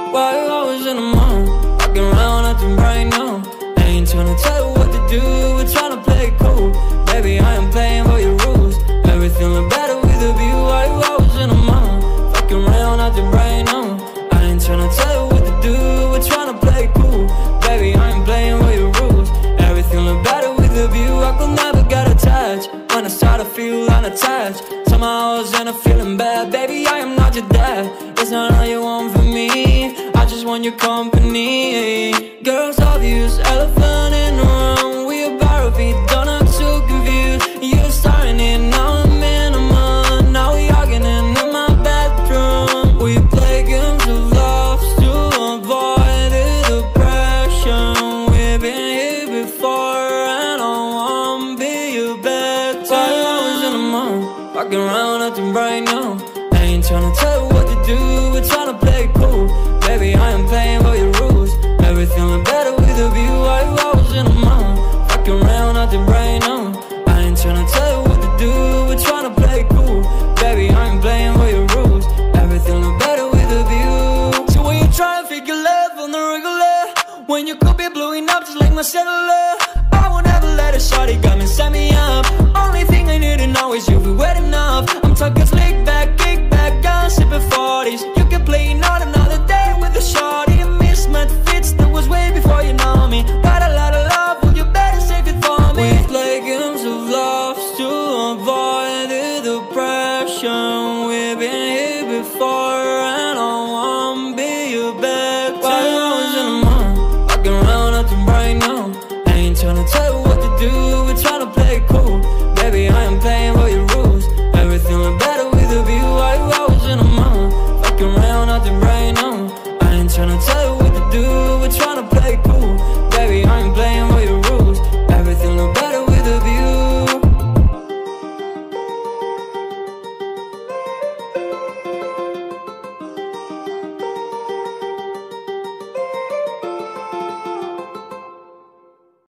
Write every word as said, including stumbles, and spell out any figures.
Why you always in the mood? Walking around acting right now. I ain't tryna tell you what to do, we're tryna play it cool. Baby, I am playing by your rules. Everything look better with a view. Why you always in the mood? Walking around acting right now. I ain't tryna tell you what to do, we're tryna play it cool. Baby, I am playing by your rules. Everything look better with a view. I could never get attached. When I start to feel unattached, somehow I was in a feeling bad. Baby, I am not your dad. It's not all you want from me, I just want your company. Girls obvious, elephant in the room. We about our feet, don't act so confused. You're starting it, now I'm in a mood. Now we arguing in my bedroom. We play games of love to avoid the depression. We've been here before and I won't be your bed. Why you always in the mood? Walking around acting right now. I ain't tryna tell you what to do, we're tryna play it cool. Baby, I am playing by your rules. Everything look better with a view. Why you always in the mood? Walking around acting right now. I ain't tryna tell you what to do, we're tryna play it cool. Baby, I am playing by your rules. Everything look better with a view. So when you try to figure love on the regular, when you could be blowing up just like my cellular, I won't ever let a shawty come and set me up. Only thing I need to know is you'll be wet enough. I'm talking slick back, kick back, gun sipping forties. You can play not another day with a shawty. A mismatch fits that was way before you know me. Got a lot of love, well you better save it for me. We play games of love to avoid the depression. We've been here before and I won't be your bed. Why you always in the mood? Walking around acting right now. I ain't tryna tell you what to do, we're tryna play it cool. Baby, I am playing by your rules. Everything look better with a view. Why you always in the mood? Walking around acting right now.